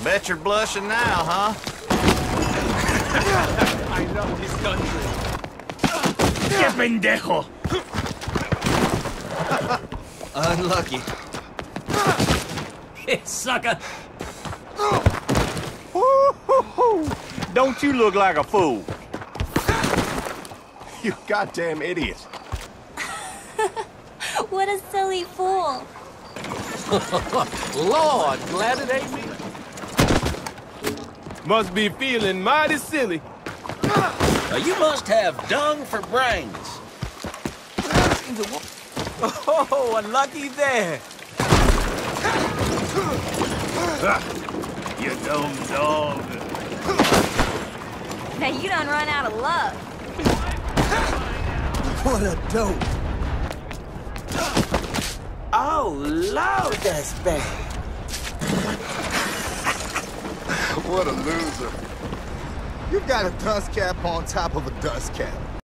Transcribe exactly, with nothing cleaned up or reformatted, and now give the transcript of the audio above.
Bet you're blushing now, huh? I love this country. ¡Qué pendejo! Unlucky. Sucker! Don't you look like a fool? You goddamn idiot. What a silly fool. Lord, glad it ain't me. Must be feeling mighty silly. Uh, you must have dung for brains. Oh, unlucky there. You dumb dog. Now you done run out of luck. What a dope. Oh, Lord, that's bad. What a loser. You got a dust cap on top of a dust cap.